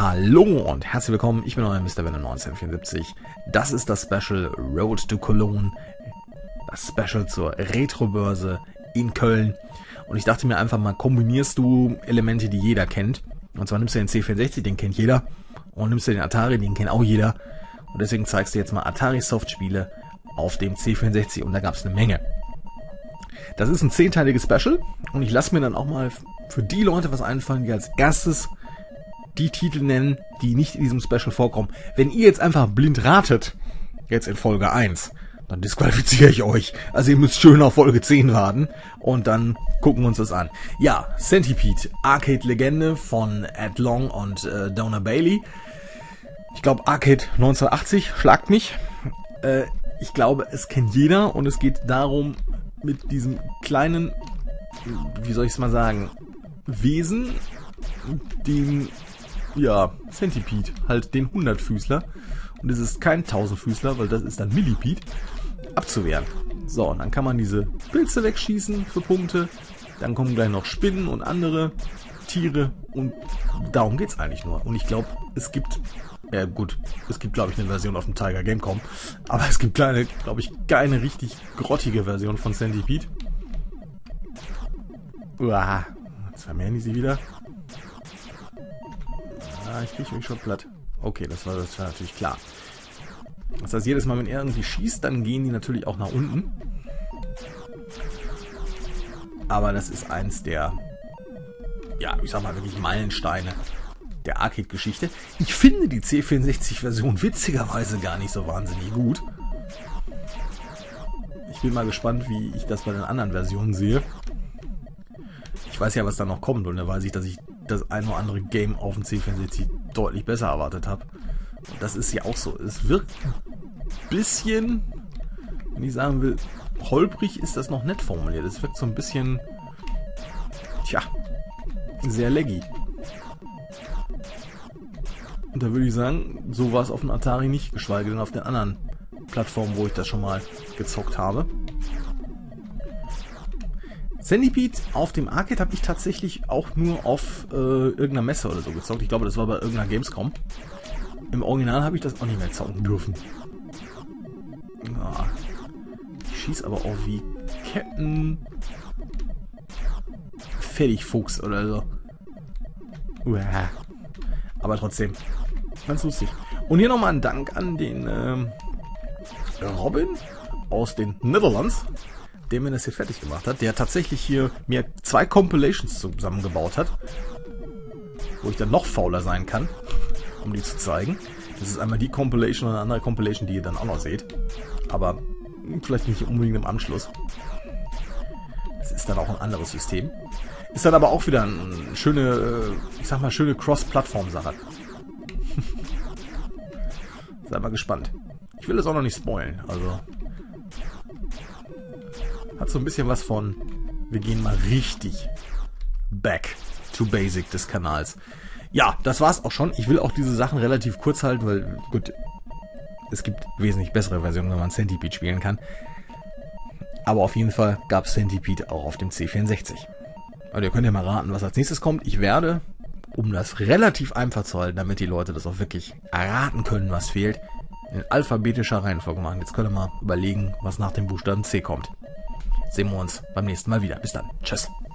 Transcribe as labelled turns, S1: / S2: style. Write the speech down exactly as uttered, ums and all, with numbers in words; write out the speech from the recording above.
S1: Hallo und herzlich willkommen, ich bin euer Mister Venom neunzehnhundertvierundsiebzig. Das ist das Special Road to Cologne, das Special zur Retrobörse in Köln. Und ich dachte mir einfach mal, kombinierst du Elemente, die jeder kennt. Und zwar nimmst du den C vierundsechzig, den kennt jeder. Und nimmst du den Atari, den kennt auch jeder. Und deswegen zeigst du jetzt mal Atari-Soft-Spiele auf dem C vierundsechzig. Und da gab es eine Menge. Das ist ein zehnteiliges Special. Und ich lasse mir dann auch mal für die Leute was einfallen, die als erstes die Titel nennen, die nicht in diesem Special vorkommen. Wenn ihr jetzt einfach blind ratet, jetzt in Folge eins, dann disqualifiziere ich euch. Also ihr müsst schön auf Folge zehn warten und dann gucken wir uns das an. Ja, Centipede, Arcade-Legende von Ed Long und äh, Donna Bailey. Ich glaube Arcade neunzehnhundertachtzig, schlagt mich. Äh, ich glaube, es kennt jeder und es geht darum, mit diesem kleinen, wie soll ich es mal sagen, Wesen, den, ja, Centipede, halt den hundertfüßler. Und es ist kein tausendfüßler, weil das ist dann Millipede, abzuwehren. So, und dann kann man diese Pilze wegschießen für Punkte. Dann kommen gleich noch Spinnen und andere Tiere. Und darum geht's eigentlich nur. Und ich glaube, es gibt, ja gut, es gibt glaube ich eine Version auf dem Tiger Gamecom. Aber es gibt kleine, glaube ich, keine richtig grottige Version von Centipede. Uah, jetzt vermehren die sie wieder. Ah, ich kriege mich schon platt. Okay, das war, das war natürlich klar. Das heißt, jedes Mal, wenn er irgendwie schießt, dann gehen die natürlich auch nach unten. Aber das ist eins der, ja, ich sag mal wirklich Meilensteine der Arcade-Geschichte. Ich finde die C vierundsechzig-Version witzigerweise gar nicht so wahnsinnig gut. Ich bin mal gespannt, wie ich das bei den anderen Versionen sehe. Ich weiß ja, was da noch kommt und da weiß ich, dass ich das ein oder andere Game auf dem C vierundsechzig deutlich besser erwartet habe. Und das ist ja auch so. Es wirkt ein bisschen, wenn ich sagen will, holprig ist das noch nett formuliert. Es wirkt so ein bisschen, tja, sehr laggy. Und da würde ich sagen, so war es auf dem Atari nicht, geschweige denn auf den anderen Plattformen, wo ich das schon mal gezockt habe. Centipede auf dem Arcade habe ich tatsächlich auch nur auf äh, irgendeiner Messe oder so gezockt. Ich glaube, das war bei irgendeiner Gamescom. Im Original habe ich das auch nicht mehr zocken dürfen. Ja. Ich schieße aber auch wie Captain Fertigfuchs oder so. Uah. Aber trotzdem, ganz lustig. Und hier nochmal ein Dank an den ähm, Robin aus den Netherlands, der mir das hier fertig gemacht hat, der tatsächlich hier mir zwei Compilations zusammengebaut hat, wo ich dann noch fauler sein kann, um die zu zeigen. Das ist einmal die Compilation und eine andere Compilation, die ihr dann auch noch seht. Aber vielleicht nicht unbedingt im Anschluss. Das ist dann auch ein anderes System. Ist dann aber auch wieder eine schöne, ich sag mal, schöne Cross-Plattform-Sache. Seid mal gespannt. Ich will das auch noch nicht spoilen, also hat so ein bisschen was von, wir gehen mal richtig back to basic des Kanals. Ja, das war's auch schon. Ich will auch diese Sachen relativ kurz halten, weil, gut, es gibt wesentlich bessere Versionen, wenn man Centipede spielen kann. Aber auf jeden Fall gab es Centipede auch auf dem C vierundsechzig. Und ihr könnt ja mal raten, was als nächstes kommt. Ich werde, um das relativ einfach zu halten, damit die Leute das auch wirklich erraten können, was fehlt, in alphabetischer Reihenfolge machen. Jetzt könnt ihr mal überlegen, was nach dem Buchstaben C kommt. Sehen wir uns beim nächsten Mal wieder. Bis dann. Tschüss.